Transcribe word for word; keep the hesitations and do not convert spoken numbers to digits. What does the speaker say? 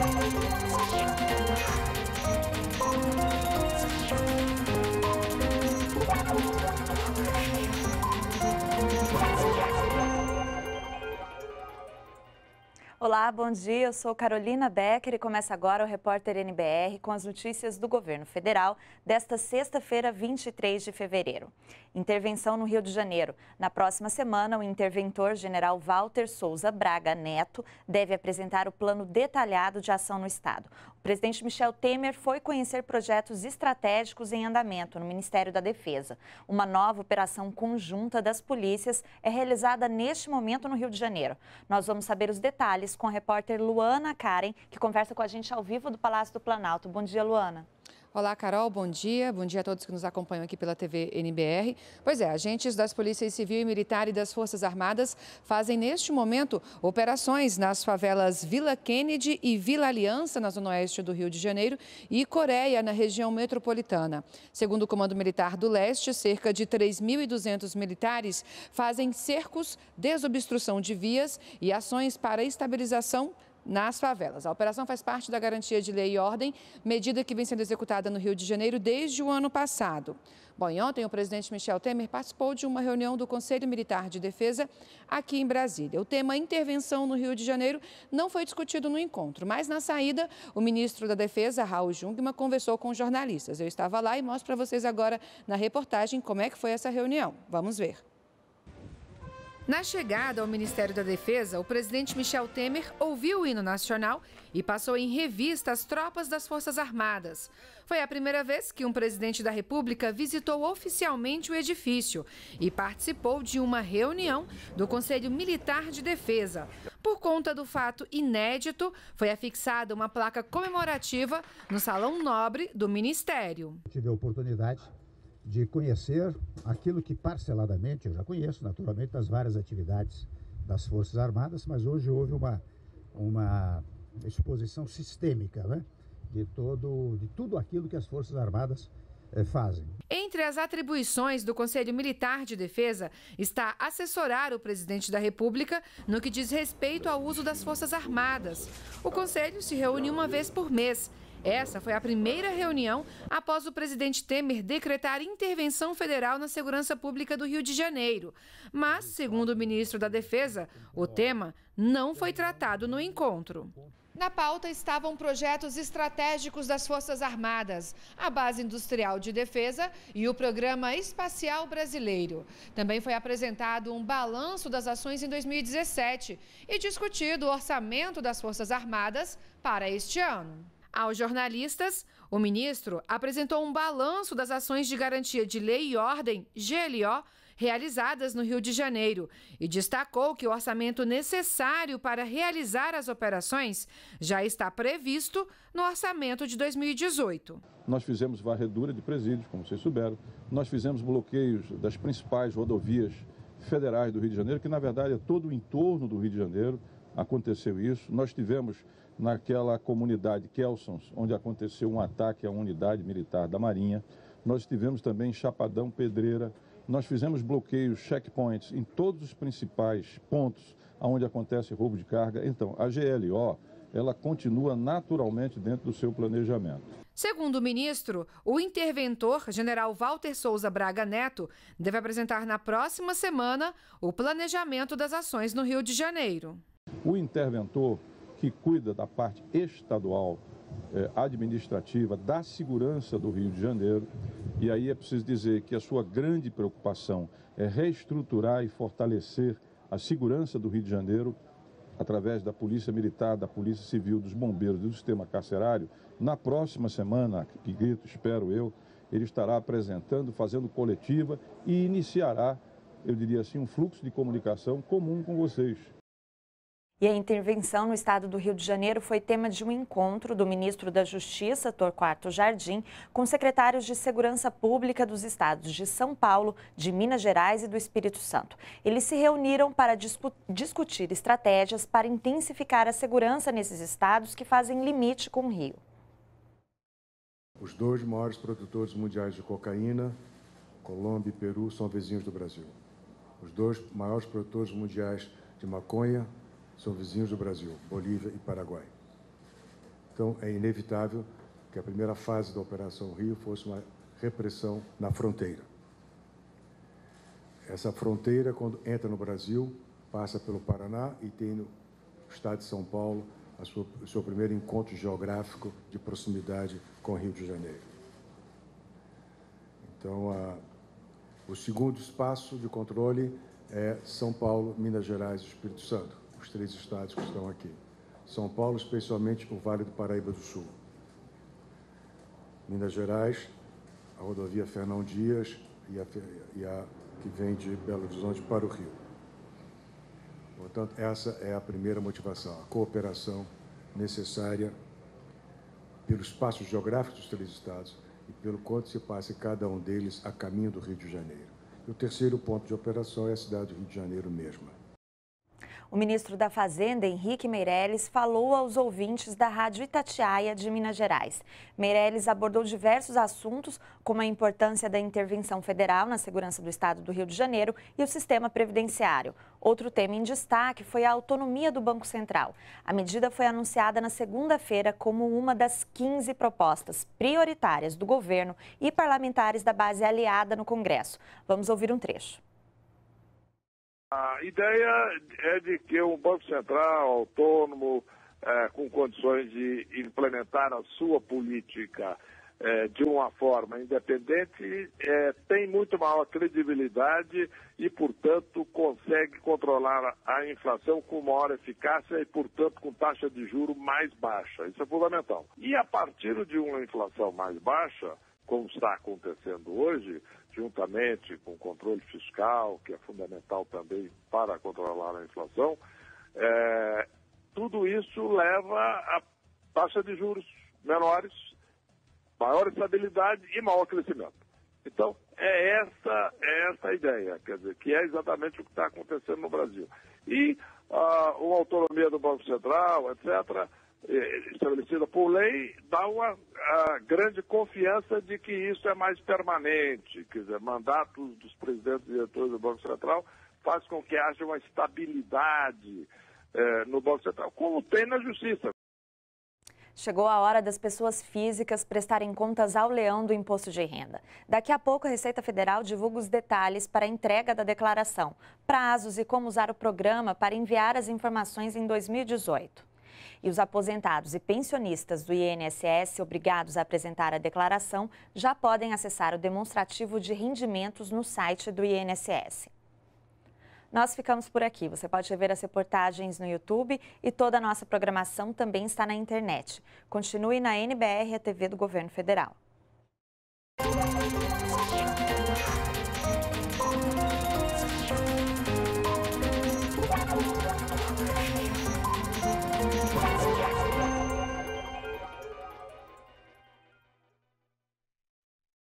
Olá, bom dia. Eu sou Carolina Becker e começa agora o Repórter N B R com as notícias do governo federal desta sexta-feira, vinte e três de fevereiro. Intervenção no Rio de Janeiro. Na próxima semana, o interventor general Walter Souza Braga Neto deve apresentar o plano detalhado de ação no estado. O presidente Michel Temer foi conhecer projetos estratégicos em andamento no Ministério da Defesa. Uma nova operação conjunta das polícias é realizada neste momento no Rio de Janeiro. Nós vamos saber os detalhes com a repórter Luana Karen, que conversa com a gente ao vivo do Palácio do Planalto. Bom dia, Luana. Olá, Carol, bom dia. Bom dia a todos que nos acompanham aqui pela T V N B R. Pois é, agentes das Polícias Civil e Militar e das Forças Armadas fazem neste momento operações nas favelas Vila Kennedy e Vila Aliança, na zona oeste do Rio de Janeiro, e Coreia, na região metropolitana. Segundo o Comando Militar do Leste, cerca de três mil e duzentos militares fazem cercos, desobstrução de vias e ações para estabilização nas favelas. A operação faz parte da garantia de lei e ordem, medida que vem sendo executada no Rio de Janeiro desde o ano passado. Bom, e ontem o presidente Michel Temer participou de uma reunião do Conselho Militar de Defesa aqui em Brasília. O tema intervenção no Rio de Janeiro não foi discutido no encontro, mas na saída o ministro da Defesa, Raul Jungmann, conversou com jornalistas. Eu estava lá e mostro para vocês agora na reportagem como é que foi essa reunião. Vamos ver. Na chegada ao Ministério da Defesa, o presidente Michel Temer ouviu o hino nacional e passou em revista as tropas das Forças Armadas. Foi a primeira vez que um presidente da República visitou oficialmente o edifício e participou de uma reunião do Conselho Militar de Defesa. Por conta do fato inédito, foi afixada uma placa comemorativa no Salão Nobre do Ministério. Tive a oportunidade de conhecer aquilo que parceladamente eu já conheço, naturalmente, das várias atividades das Forças Armadas, mas hoje houve uma, uma exposição sistêmica, né, de, todo, de tudo aquilo que as Forças Armadas eh, fazem. Entre as atribuições do Conselho Militar de Defesa está assessorar o presidente da República no que diz respeito ao uso das Forças Armadas. O Conselho se reúne uma vez por mês. Essa foi a primeira reunião após o presidente Temer decretar intervenção federal na segurança pública do Rio de Janeiro. Mas, segundo o ministro da Defesa, o tema não foi tratado no encontro. Na pauta estavam projetos estratégicos das Forças Armadas, a Base Industrial de Defesa e o Programa Espacial Brasileiro. Também foi apresentado um balanço das ações em dois mil e dezessete e discutido o orçamento das Forças Armadas para este ano. Aos jornalistas, o ministro apresentou um balanço das ações de garantia de lei e ordem, G L O, realizadas no Rio de Janeiro e destacou que o orçamento necessário para realizar as operações já está previsto no orçamento de dois mil e dezoito. Nós fizemos varredura de presídios, como vocês souberam, nós fizemos bloqueios das principais rodovias federais do Rio de Janeiro, que na verdade é todo o entorno do Rio de Janeiro, aconteceu isso. Nós tivemos naquela comunidade Kelsons, onde aconteceu um ataque à unidade militar da Marinha. Nós tivemos também Chapadão, Pedreira. Nós fizemos bloqueios, checkpoints em todos os principais pontos onde acontece roubo de carga. Então, a G L O, ela continua naturalmente dentro do seu planejamento. Segundo o ministro, o interventor, general Walter Souza Braga Neto, deve apresentar na próxima semana o planejamento das ações no Rio de Janeiro. O interventor que cuida da parte estadual, eh, administrativa, da segurança do Rio de Janeiro. E aí é preciso dizer que a sua grande preocupação é reestruturar e fortalecer a segurança do Rio de Janeiro através da Polícia Militar, da Polícia Civil, dos Bombeiros, do sistema carcerário. Na próxima semana, que grito, espero eu, ele estará apresentando, fazendo coletiva e iniciará, eu diria assim, um fluxo de comunicação comum com vocês. E a intervenção no estado do Rio de Janeiro foi tema de um encontro do ministro da Justiça, Torquato Jardim, com secretários de Segurança Pública dos estados de São Paulo, de Minas Gerais e do Espírito Santo. Eles se reuniram para discutir estratégias para intensificar a segurança nesses estados que fazem limite com o Rio. Os dois maiores produtores mundiais de cocaína, Colômbia e Peru, são vizinhos do Brasil. Os dois maiores produtores mundiais de maconha são vizinhos do Brasil, Bolívia e Paraguai. Então, é inevitável que a primeira fase da Operação Rio fosse uma repressão na fronteira. Essa fronteira, quando entra no Brasil, passa pelo Paraná e tem no estado de São Paulo a sua, o seu primeiro encontro geográfico de proximidade com o Rio de Janeiro. Então, a, o segundo espaço de controle é São Paulo, Minas Gerais e Espírito Santo, os três estados que estão aqui. São Paulo, especialmente o Vale do Paraíba do Sul. Minas Gerais, a rodovia Fernão Dias e a, e a que vem de Belo Horizonte para o Rio. Portanto, essa é a primeira motivação, a cooperação necessária pelo espaço geográfico dos três estados e pelo quanto se passa em cada um deles a caminho do Rio de Janeiro. E o terceiro ponto de operação é a cidade do Rio de Janeiro mesma. O ministro da Fazenda, Henrique Meirelles, falou aos ouvintes da Rádio Itatiaia de Minas Gerais. Meirelles abordou diversos assuntos, como a importância da intervenção federal na segurança do estado do Rio de Janeiro e o sistema previdenciário. Outro tema em destaque foi a autonomia do Banco Central. A medida foi anunciada na segunda-feira como uma das quinze propostas prioritárias do governo e parlamentares da base aliada no Congresso. Vamos ouvir um trecho. A ideia é de que um Banco Central autônomo, é, com condições de implementar a sua política é, de uma forma independente, é, tem muito maior credibilidade e, portanto, consegue controlar a inflação com maior eficácia e, portanto, com taxa de juros mais baixa. Isso é fundamental. E a partir de uma inflação mais baixa, como está acontecendo hoje, juntamente com o controle fiscal, que é fundamental também para controlar a inflação, é, tudo isso leva a taxa de juros menores, maior estabilidade e maior crescimento. Então, é essa, é essa a ideia, quer dizer, que é exatamente o que está acontecendo no Brasil. E a, uma autonomia do Banco Central, etcétera, estabelecida por lei, dá uma grande confiança de que isso é mais permanente. Quer dizer, mandatos dos presidentes e diretores do Banco Central faz com que haja uma estabilidade eh, no Banco Central, como tem na Justiça. Chegou a hora das pessoas físicas prestarem contas ao leão do imposto de renda. Daqui a pouco, a Receita Federal divulga os detalhes para a entrega da declaração, prazos e como usar o programa para enviar as informações em dois mil e dezoito. E os aposentados e pensionistas do I N S S obrigados a apresentar a declaração já podem acessar o demonstrativo de rendimentos no site do I N S S. Nós ficamos por aqui. Você pode rever as reportagens no YouTube e toda a nossa programação também está na internet. Continue na N B R, a T V do Governo Federal.